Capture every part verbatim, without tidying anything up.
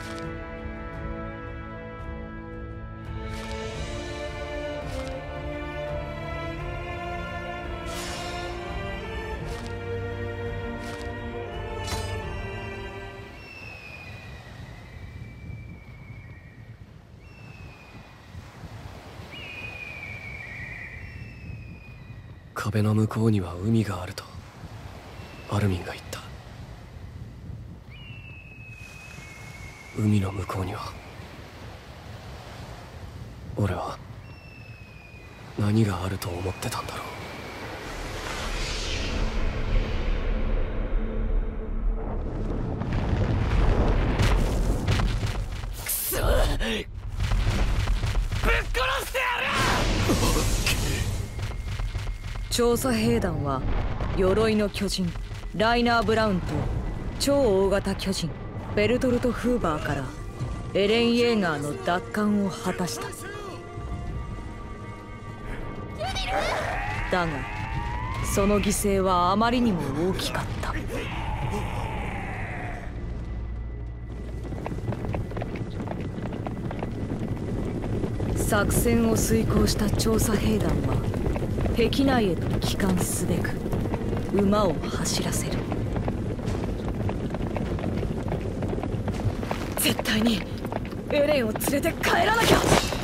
壁の向こうには海があるとアルミンが言った。海の向こうには俺は何があると思ってたんだろう。 くそっ、ぶっ殺してやる。 調査兵団は鎧の巨人ライナー・ブラウンと超大型巨人ベルトルト・フーバーからエレン・イェーガーの奪還を果たした。だがその犠牲はあまりにも大きかった。作戦を遂行した調査兵団は壁内へと帰還すべく馬を走らせる。絶対にエレンを連れて帰らなきゃ。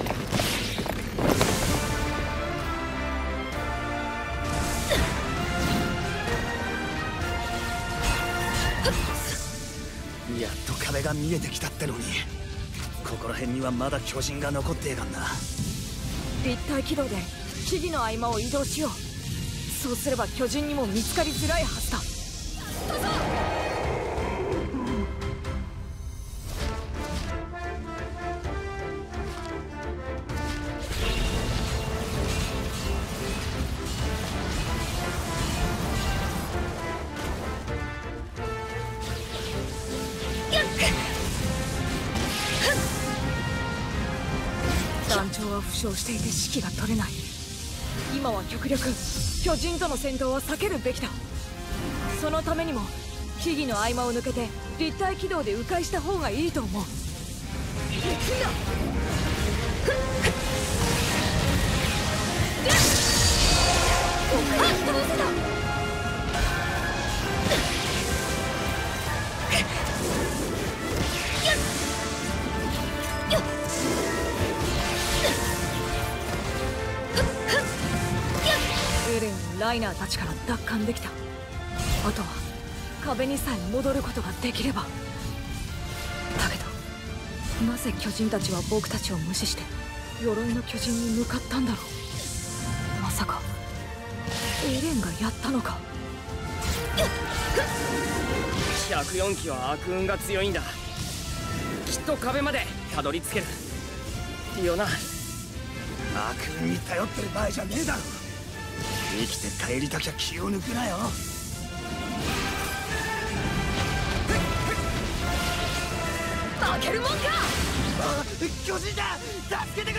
やっと壁が見えてきたってのに、ここら辺にはまだ巨人が残ってやがんな。 立体軌道で木々の合間を移動しよう。そうすれば巨人にも見つかりづらいはずだ。団長は負傷していて指揮が取れない。今は極力巨人との戦闘は避けるべきだ。そのためにも木々の合間を抜けて立体軌道で迂回した方がいいと思う。行くんだ。エレンをライナーたちから奪還できた。あとは壁にさえ戻ることができれば。だけどなぜ巨人たちは僕たちを無視して鎧の巨人に向かったんだろう。まさかエレンがやったのか。 ひゃくよん機は悪運が強いんだ。きっと壁までたどり着けるよな。 悪運に頼ってる場合じゃねえだろ。生きて帰りたきゃ気を抜くなよ。 負けるもんか。 あ、巨人だ、助けてくれ。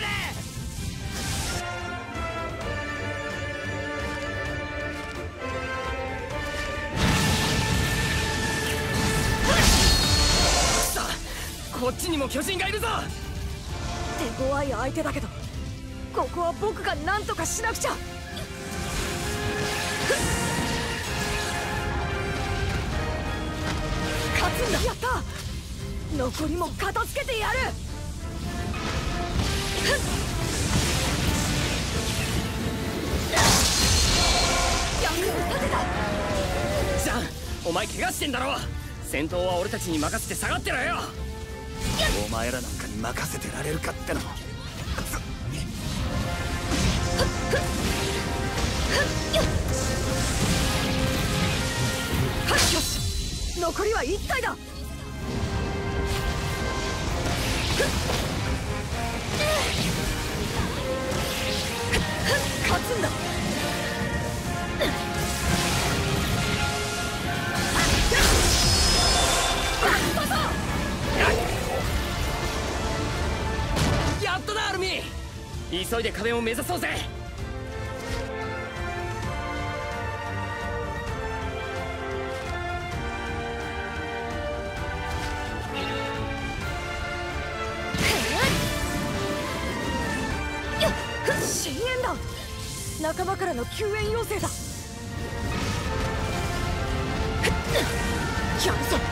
さあ、こっちにも巨人がいるぞ。 手強い相手だけどここは僕が何とかしなくちゃ。勝つんだ。やった。残りも片付けてやる。役に立てた。 ジャン、お前怪我してんだろ。戦闘は俺たちに任せて下がってろよ。 お前らなんかに任せてられるかっての。 よし、残りはいち体だ。勝つんだ。 やっとだアルミ。急いで壁を目指そうぜ。 だ。仲間からの救援要請だ。やるぞ。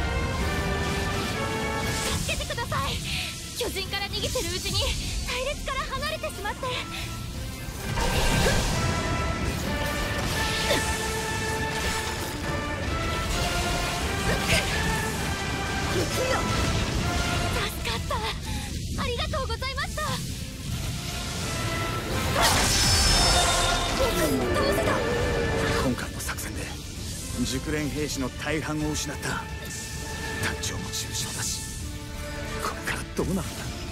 助けてください。巨人から逃げてるうちに隊列から離れてしまって。 助かった。ありがとうございました。 僕にもどうせだ。 今回の作戦で熟練兵士の大半を失った。団長も重傷だし、これからどうなるんだ。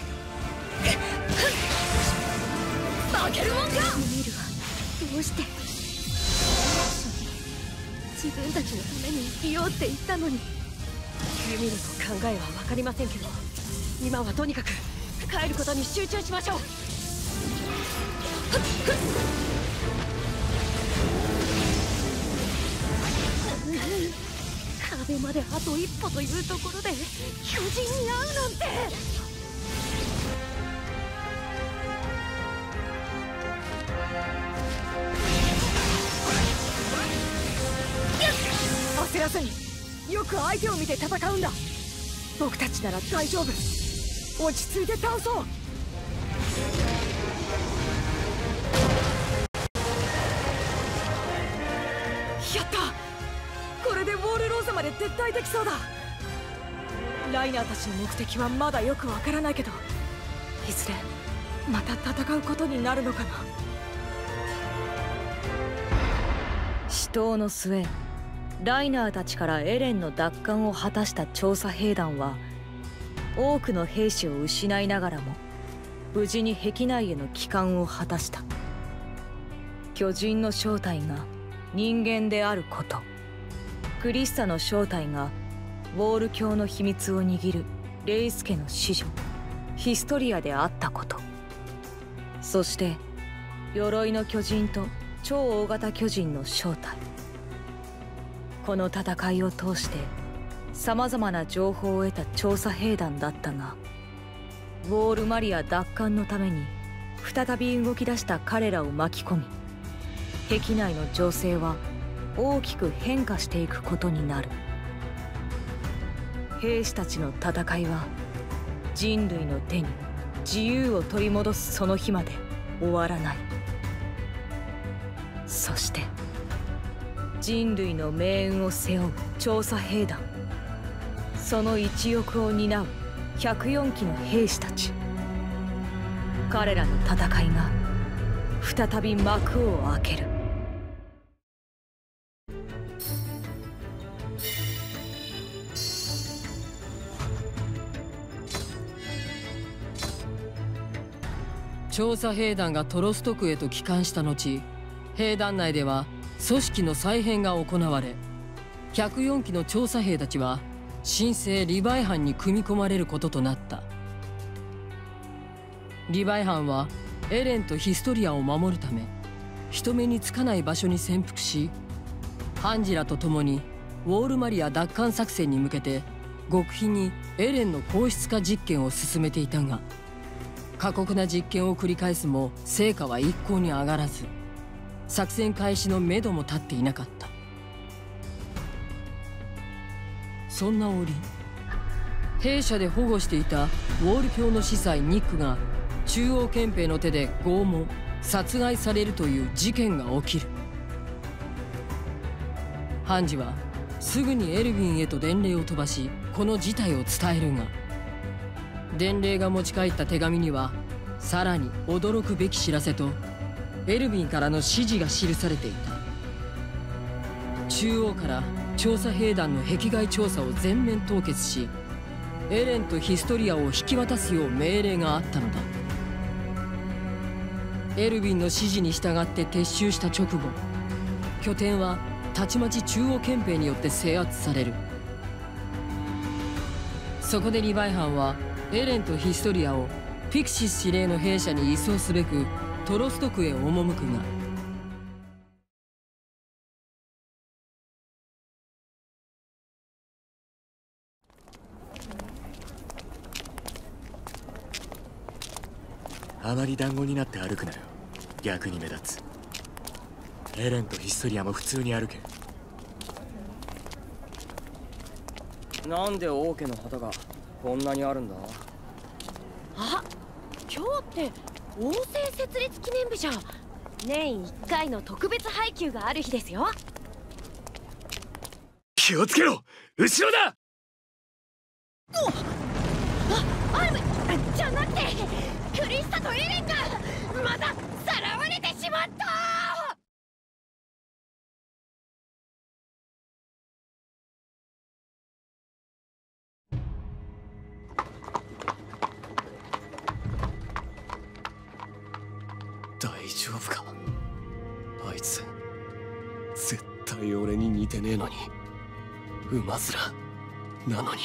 負けるもんか。 ミルはどうして。自分たちのために生きようって言ったのに。 ユミルの考えは分かりませんけど、今はとにかく帰ることに集中しましょう。 壁まであと一歩というところで巨人に会うなんて。 焦らずによく相手を見て戦うんだ。僕たちなら大丈夫。落ち着いて倒そう。やった。これでウォールローザまで撤退できそうだ。ライナーたちの目的はまだよくわからないけど、いずれまた戦うことになるのかな。死闘の末、ライナーたちからエレンの奪還を果たした調査兵団は、多くの兵士を失いながらも無事に壁内への帰還を果たした。巨人の正体が人間であること、クリスタの正体がウォール教の秘密を握るレイス家の子女ヒストリアであったこと、そして鎧の巨人と超大型巨人の正体。この戦いを通してさまざまな情報を得た調査兵団だったが、ウォールマリア奪還のために再び動き出した彼らを巻き込み、壁内の情勢は大きく変化していくことになる。兵士たちの戦いは人類の手に自由を取り戻すその日まで終わらない。そして人類の命運を背負う調査兵団、その一翼を担うひゃくよんきの兵士たち、彼らの戦いが再び幕を開ける。 調査兵団がトロスト区へと帰還した後、兵団内では組織の再編が行われ、ひゃくよんきの調査兵たちは新生リヴァイ班に組み込まれることとなった。リヴァイ班はエレンとヒストリアを守るため人目につかない場所に潜伏し、ハンジラと共にウォールマリア奪還作戦に向けて極秘にエレンの硬質化実験を進めていたが、過酷な実験を繰り返すも成果は一向に上がらず、作戦開始のめども立っていなかった。そんな折、兵舎で保護していたウォール教の司祭ニックが中央憲兵の手で拷問殺害されるという事件が起きる。ハンジはすぐにエルヴィンへと伝令を飛ばし、この事態を伝えるが、伝令が持ち帰った手紙にはさらに驚くべき知らせとエルヴィンからの指示が記されていた。中央から調査兵団の壁外調査を全面凍結し、エレンとヒストリアを引き渡すよう命令があったのだ。エルヴィンの指示に従って撤収した直後、拠点はたちまち中央憲兵によって制圧される。そこでリヴァイ班はエレンとヒストリアをピクシス司令の兵舎に移送すべくトロスト区へ赴くが、 あまり団子になって歩くなよ。 逆に目立つ。エレンとヒストリアも普通に歩け。 なんで王家の旗がこんなにあるんだ？ あ、今日って王政設立記念日じゃ。年いっかいの特別配給がある日ですよ。 気をつけろ、後ろだ。 あ、アルムじゃなくてクリスタとエレンがまたさらわれてしまった。 大丈夫か？あいつ絶対俺に似てねえのに、馬面なのに。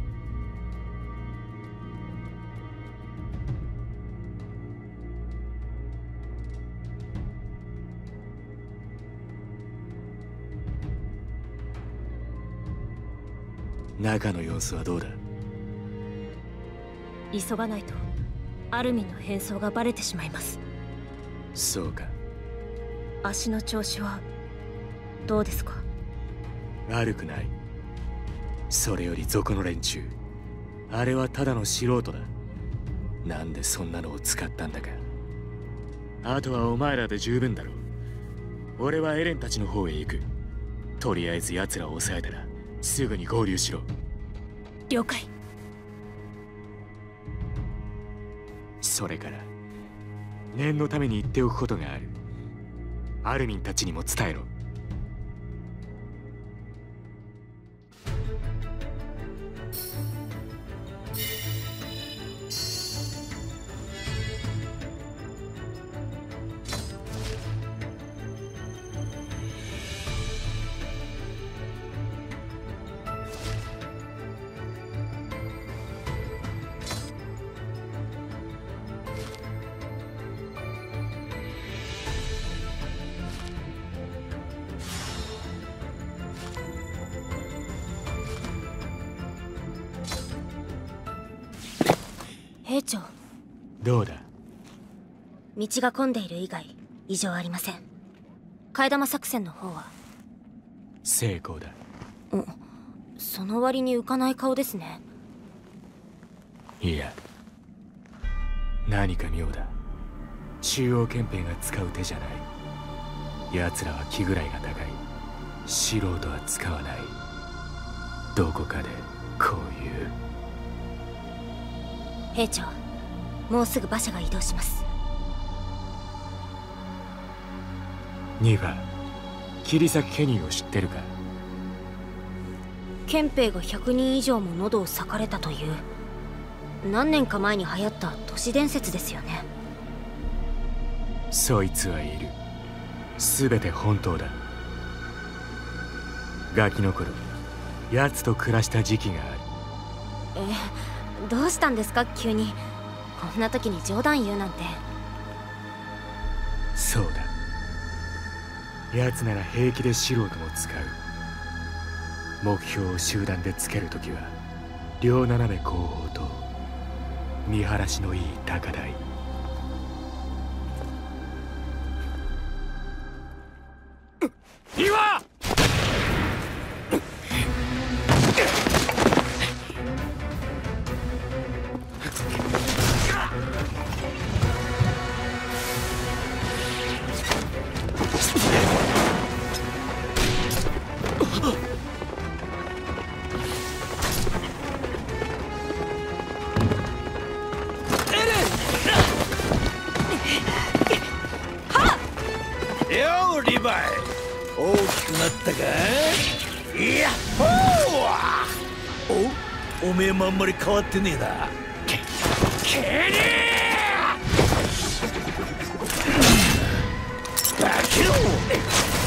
中の様子はどうだ？ 急がないとアルミンの変装がバレてしまいます。 そうか。 足の調子はどうですか？ 悪くない。それより族の連中、あれはただの素人だ。なんでそんなのを使ったんだか。あとはお前らで十分だろう。俺はエレンたちの方へ行く。とりあえず奴らを抑えたらすぐに合流しろ。 了解。 それから念のために言っておくことがある。アルミンたちにも伝えろ。 兵長、 どうだ？ 道が混んでいる以外異常ありません。替え玉作戦の方は成功だ。 うん、その割に浮かない顔ですね。 いや、何か妙だ。中央憲兵が使う手じゃない。奴らは気ぐらいが高い。素人は使わない。どこかでこういう。 兵長、もうすぐ馬車が移動します。 ニファ、切り裂きケニーを知ってるか？ 憲兵がひゃくにん以上も喉を裂かれたという、何年か前に流行った都市伝説ですよね。 そいつはいる。全て本当だ。ガキの頃、奴と暮らした時期がある。 え、どうしたんですか急に。こんな時に冗談言うなんて。 そうだ。奴なら平気で素人も使う。目標を集団でつけるときは両斜め後方と見晴らしのいい高台。リワー！ 大きくなったか？いやっほー！お、おめえもあんまり変わってねえな。け、けにー！バキロー！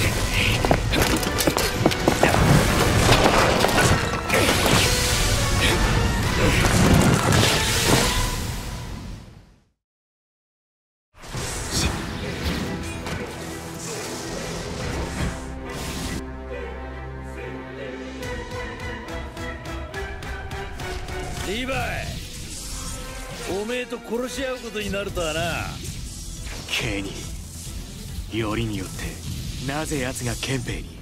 リヴァイ、おめえと殺し合うことになるとはな。 ケニー、 よりによってなぜ奴が憲兵に。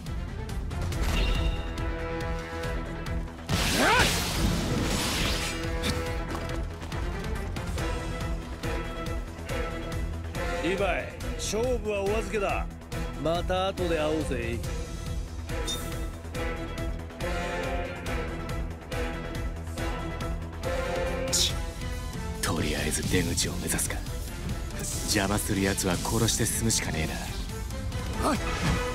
リヴァイ、勝負はお預けだ。また後で会おうぜ。 ちとりあえず出口を目指すか。邪魔する奴は殺して済むしかねえな。はい。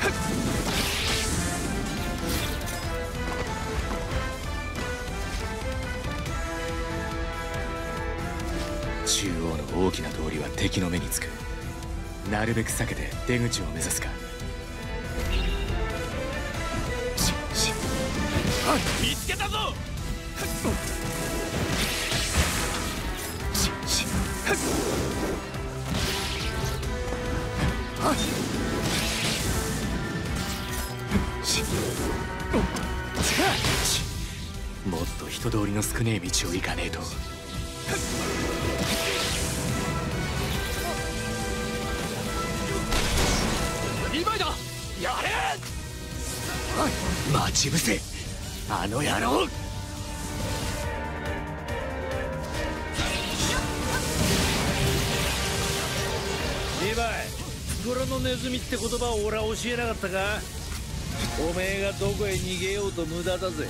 中央の大きな通りは敵の目につく。なるべく避けて出口を目指すか。しし見つけたぞ。ししもっと人通りの少ねえ道を行かねえと。リヴァイだ。やれ。待ち伏せあの野郎。 リヴァイ、袋のネズミって言葉を俺は教えなかったか。おめえがどこへ逃げようと無駄だぜ。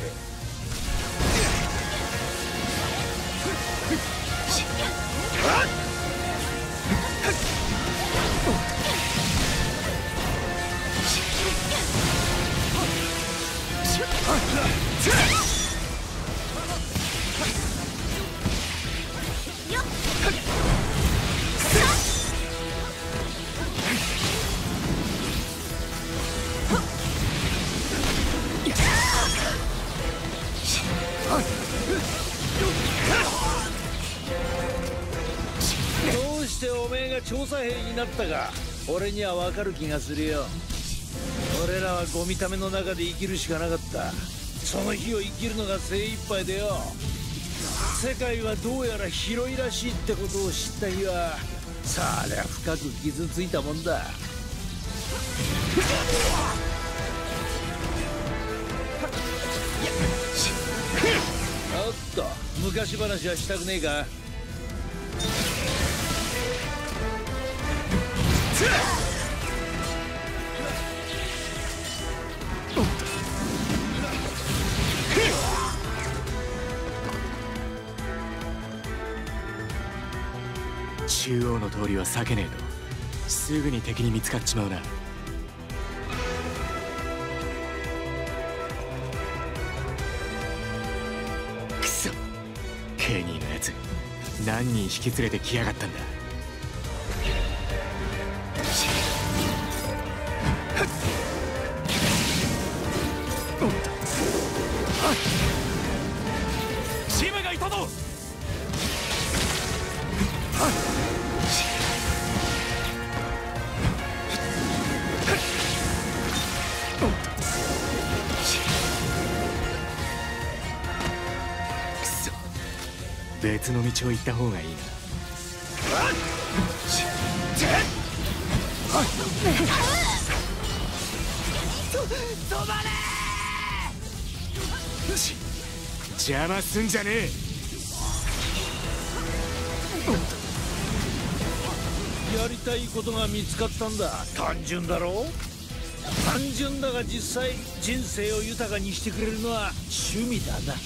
どうしておめえが調査兵になったか俺には分かる気がするよ。俺らはゴミための中で生きるしかなかった。その日を生きるのが精一杯でよ。世界はどうやら広いらしいってことを知った日はさありゃ深く傷ついたもんだ。おっと昔話はしたくねえか。 中央の通りは避けねえとすぐに敵に見つかっちまうな。くそケニーのやつ何人引き連れてきやがったんだ。チームがいたぞ。別の道を行った方がいいな。止まれ。邪魔すんじゃねえ。 やりたいことが見つかったんだ。単純だろ。単純だが実際人生を豊かにしてくれるのは趣味だな。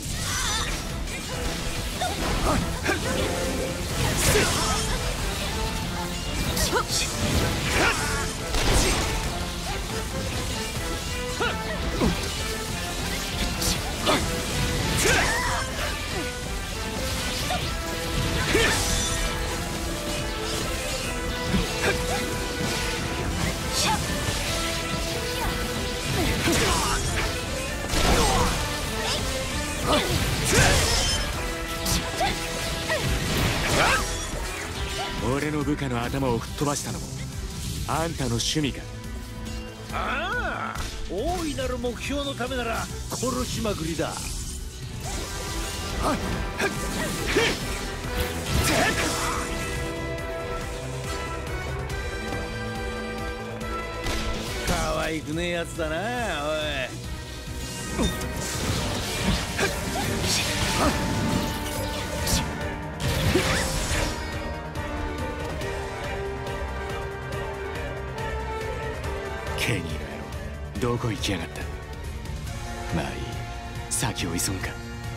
俺の部下の頭を吹っ飛ばしたのもあんたの趣味か。 ああ、大いなる目標のためなら殺しまくりだ。 可愛くねえやつだな、おい。 ケニーの野郎、どこ行きやがった。まあいい、先を急ぐか。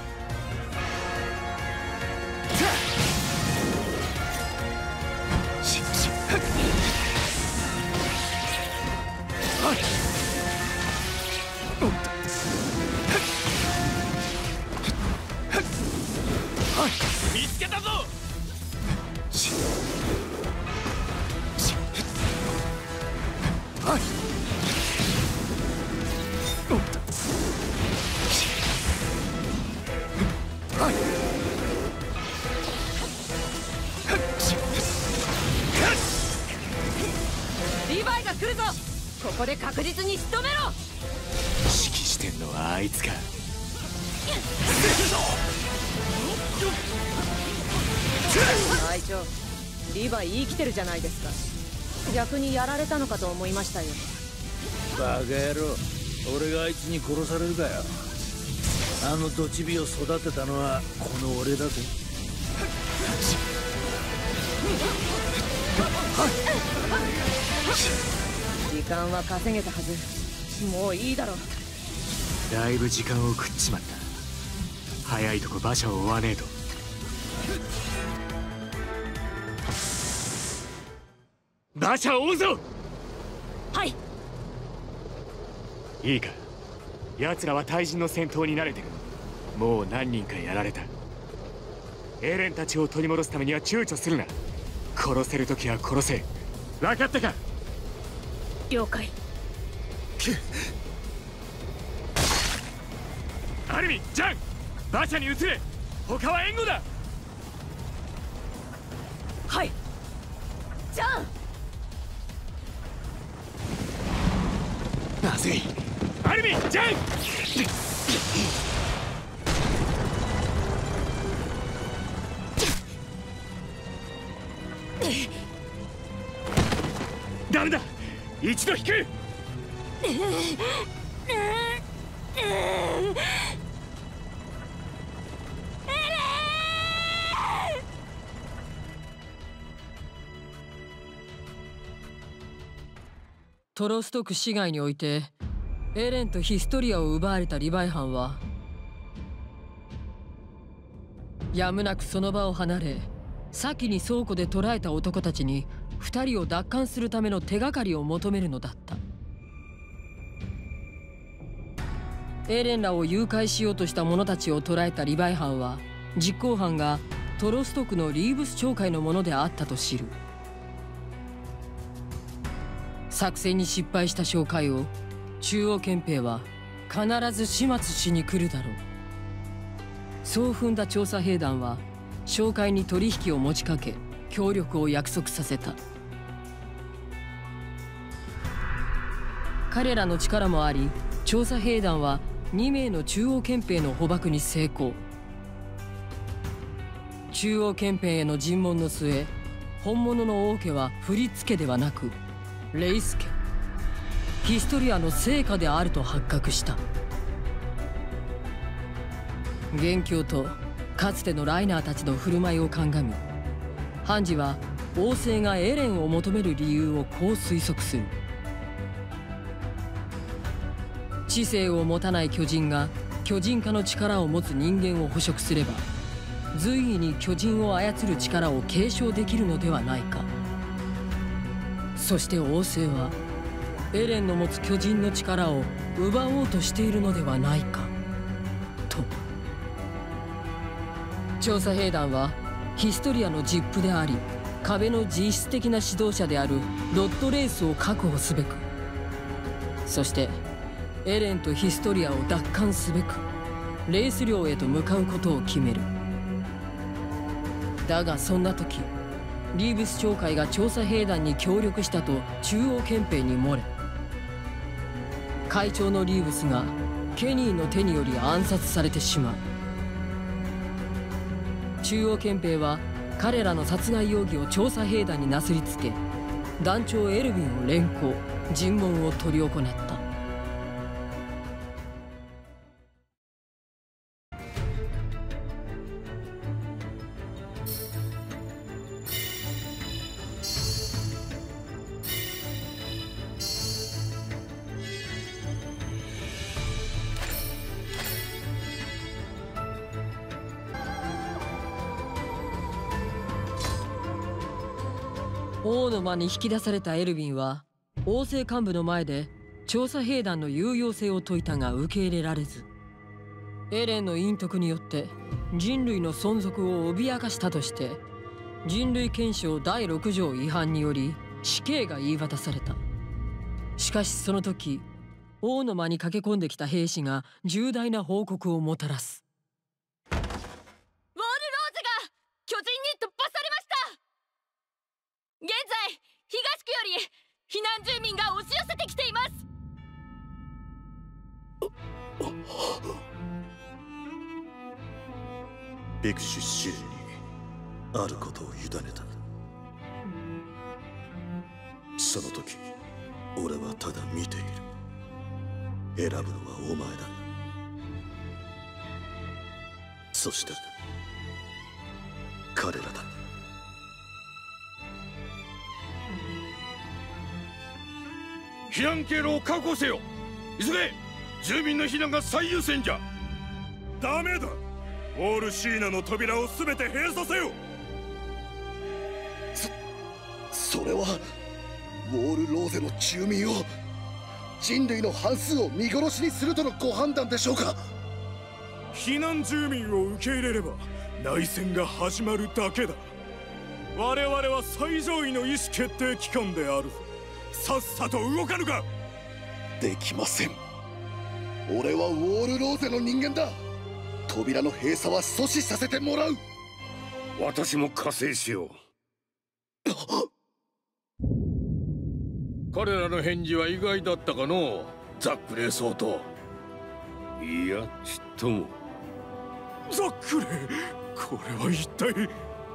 見つけたぞ。 リヴァイが来るぞ。ここで確実に仕留めろ。 指揮してんのはあいつか。 隊長、リヴァイ生きてるじゃないですか。逆にやられたのかと思いましたよ。 バカ野郎、俺があいつに殺されるかよ。あのドチビを育てたのはこの俺だぜ。 時間は稼げたはず。もういいだろう。 だいぶ時間を食っちまった。早いとこ馬車を追わねえと。馬車を追うぞ。 はい。 いいか、奴らは対人の戦闘に慣れてる。もう何人かやられた。エレンたちを取り戻すためには躊躇するな。殺せるときは殺せ。分かったか。 了解。 アルミン、ジャン、馬車に移れ。他は援護だ。 はい。ジャン。 まずい。アルミン、ジャン。ダメだ、一度引く。 トロスト区市街においてエレンとヒストリアを奪われたリヴァイ班はやむなくその場を離れ、先に倉庫で捕らえた男たちに二人を奪還するための手がかりを求めるのだった。エレンらを誘拐しようとした者たちを捕らえたリヴァイ班は、実行犯がトロスト区のリーブス町会のものであったと知る。作戦に失敗した紹介を中央憲兵は必ず始末しに来るだろう。そう踏んだ調査兵団は紹介に取引を持ちかけ、協力を約束させた。彼らの力もあり、調査兵団はに名の中央憲兵の捕獲に成功。中央憲兵への尋問の末、本物の王家は振り付けではなくレイス家、ヒストリアの成果であると発覚した。元凶とかつてのライナーたちの振る舞いを鑑み、ハンジは王政がエレンを求める理由をこう推測する。知性を持たない巨人が巨人化の力を持つ人間を捕食すれば、随意に巨人を操る力を継承できるのではないか。そして王政はエレンの持つ巨人の力を奪おうとしているのではないかと。調査兵団はヒストリアの実父であり、壁の実質的な指導者であるロッドレースを確保すべく、そしてエレンとヒストリアを奪還すべくレース領へと向かうことを決める。だがそんな時、リーブス町会が調査兵団に協力したと中央憲兵に漏れ、会長のリーブスがケニーの手により暗殺されてしまう。中央憲兵は彼らの殺害容疑を調査兵団になすりつけ、団長エルヴィンを連行。 尋問を執り行った。王の間に引き出されたエルヴィンは王政幹部の前で調査兵団の有用性を説いたが受け入れられず、エレンの隠匿によって人類の存続を脅かしたとして人類憲章だいろく条違反により死刑が言い渡された。しかしその時、王の間に駆け込んできた兵士が重大な報告をもたらす。 ウォールローズが巨人に突破されました。現在東区より避難住民が押し寄せてきています。 ビクシュ司令にあることを委ねた。その時俺はただ見ている。選ぶのはお前だ。そして彼らだ。 避難経路を確保せよ。急げ。住民の避難が最優先じゃ。 ダメだ。ウォールシーナの扉を全て閉鎖せよ。 そそれはウォールローゼの住民を、人類の半数を見殺しにするとのご判断でしょうか。 避難住民を受け入れれば内戦が始まるだけだ。我々は最上位の意思決定機関である。さっさと動かぬか。 できません。俺はウォールローゼの人間だ。扉の閉鎖は阻止させてもらう。 私も加勢しよう。彼らの返事は意外だったかのザックレー総統。いやちっとも。 ザックレー、これは一体。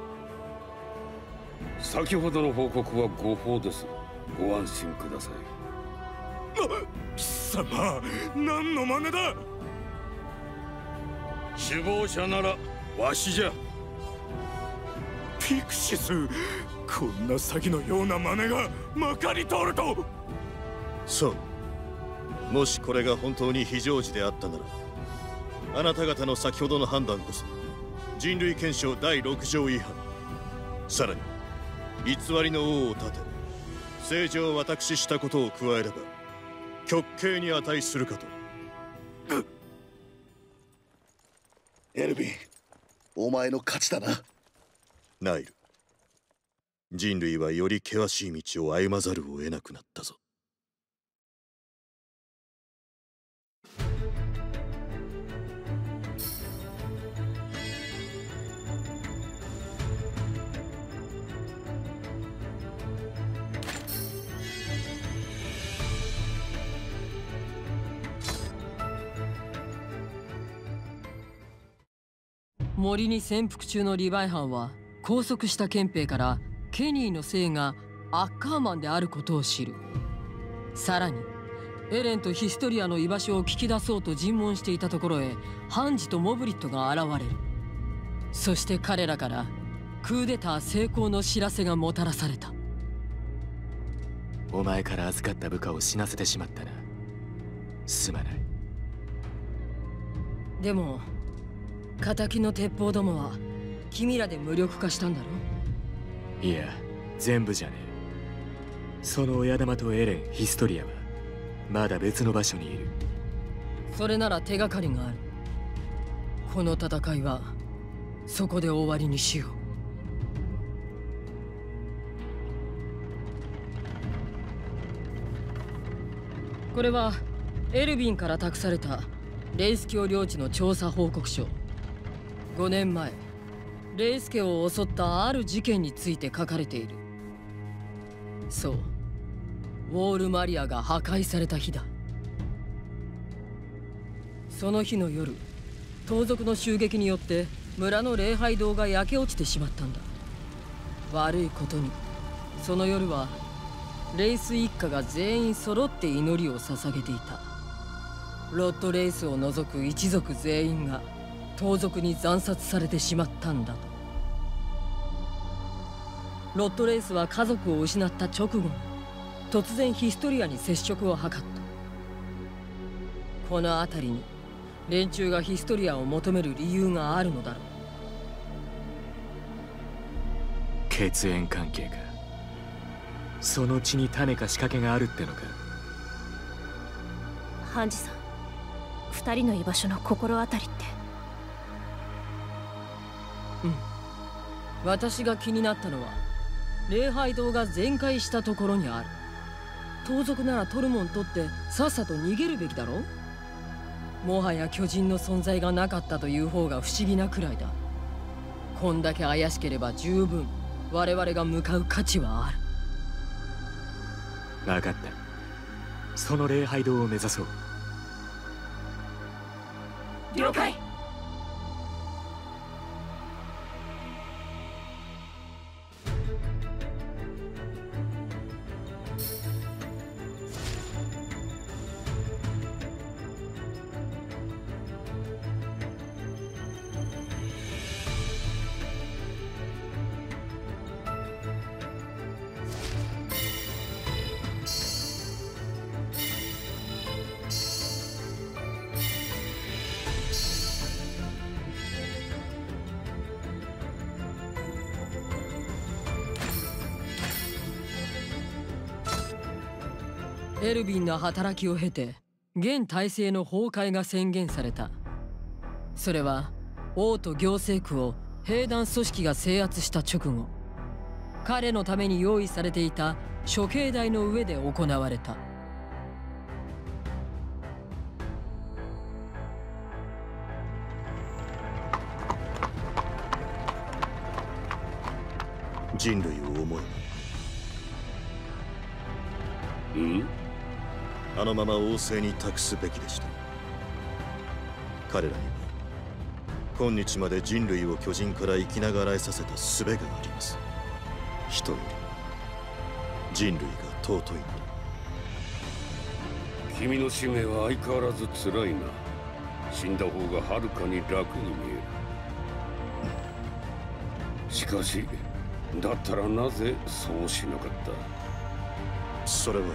先ほどの報告は誤報です。ご安心ください。 貴様、何の真似だ。 首謀者ならわしじゃ。 ピクシス、こんな詐欺のような真似がまかり通ると。 そう、もしこれが本当に非常時であったなら、あなた方の先ほどの判断こそ人類憲章だいろく条違反、さらに偽りの王を立て政治を私したことを加えれば極刑に値するかと。エルヴィン、お前の勝ちだな。ナイル、人類はより険しい道を歩まざるを得なくなったぞ。 森に潜伏中のリヴァイ班は拘束した憲兵からケニーの姓がアッカーマンであることを知る。さらにエレンとヒストリアの居場所を聞き出そうと尋問していたところへハンジとモブリットが現れる。そして彼らからクーデター成功の知らせがもたらされた。 お前から預かった部下を死なせてしまったな。すまない。 でも敵の鉄砲どもは君らで無力化したんだろ。 いや、全部じゃねえ。その親玉とエレン、ヒストリアはまだ別の場所にいる。 それなら手がかりがある。この戦いはそこで終わりにしよう。これはエルヴィンから託されたレイス教領地の調査報告書。ごねんまえレイス家を襲ったある事件について書かれている。そう、ウォールマリアが破壊された日だ。その日の夜、盗賊の襲撃によって村の礼拝堂が焼け落ちてしまったんだ。悪いことにその夜はレイス一家が全員揃って祈りを捧げていた。ロッドレイスを除く一族全員が盗賊に惨殺されてしまったんだと。ロッドレイスは家族を失った直後に突然ヒストリアに接触を図った。この辺りに連中がヒストリアを求める理由があるのだろう。 血縁関係か。その血に種か仕掛けがあるってのか。 ハンジさん、二人の居場所の心当たりって。 うん、私が気になったのは礼拝堂が全壊したところにある。盗賊なら取るもん取ってさっさと逃げるべきだろ。もはや巨人の存在がなかったという方が不思議なくらいだ。こんだけ怪しければ十分我々が向かう価値はある。 分かった。その礼拝堂を目指そう。 了解。 エルヴィンの働きを経て現体制の崩壊が宣言された。それは王と行政区を兵団組織が制圧した直後、彼のために用意されていた処刑台の上で行われた。 人類を思えば、 んあのまま王政に託すべきでした。彼らには今日まで人類を巨人から生きながらえさせた術があります。人より人類が尊いのだ。 君の使命は相変わらず辛いな。死んだ方がはるかに楽に見える。しかしだったらなぜそうしなかった？ それは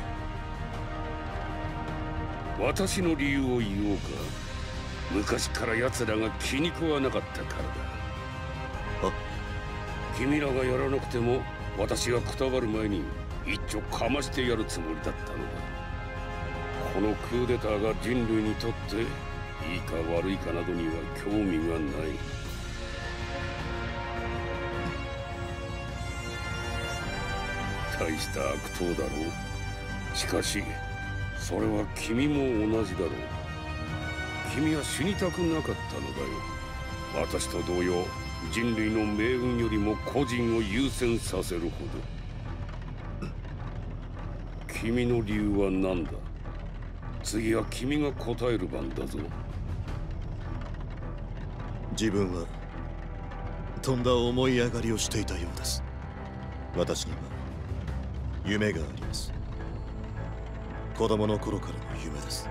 私の理由を言おうか。昔から奴らが気に食わなかったからだ。 あ、 君らがやらなくても私がくたばる前に一丁かましてやるつもりだったのだ。このクーデターが人類にとっていいか悪いかなどには興味がない。大した悪党だろう。しかしそれは君も同じだろう。君は死にたくなかったのだよ。私と同様、人類の命運よりも個人を優先させるほど。君の理由は何だ？次は君が答える番だぞ。 自分はとんだ思い上がりをしていたようです。私には夢があります。子供の頃からの夢です。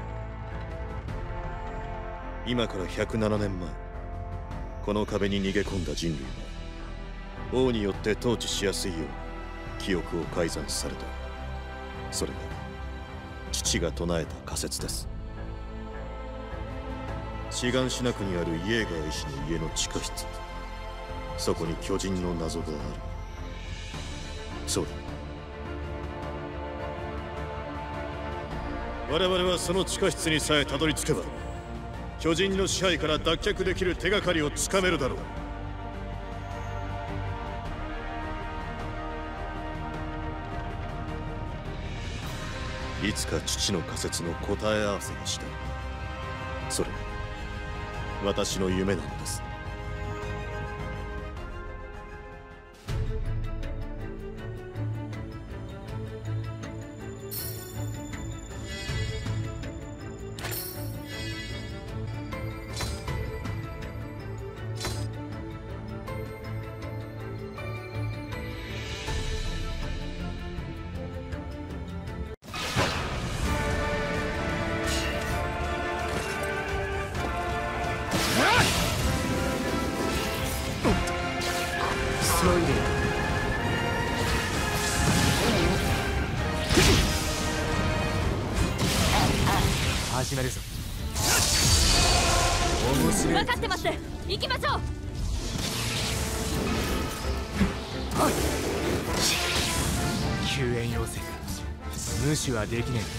今からひゃくななねんまえ、この壁に逃げ込んだ人類は王によって統治しやすいよう記憶を改ざんされた。それが父が唱えた仮説です。シガンシナ区にあるイエーガー医師の家の地下室、そこに巨人の謎がある。そうだ、我々はその地下室にさえたどり着けば巨人の支配から脱却できる手がかりをつかめるだろう。いつか父の仮説の答え合わせがしたい。それが私の夢なのです。 急いで始めるぞ。面白い。 分かってます。行きましょう。 救援要請か。無視はできね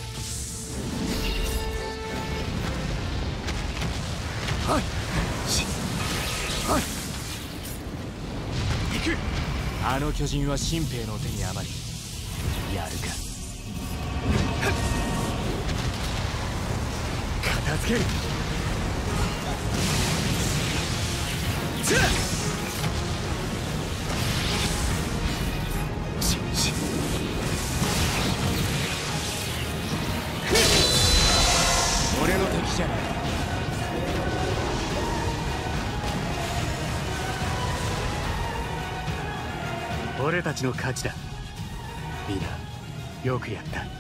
え。はいはい行く。あの巨人は新兵の手に余りやるか。片付ける。俺の敵じゃない。俺たちの勝ちだ。リーダー、よくやった。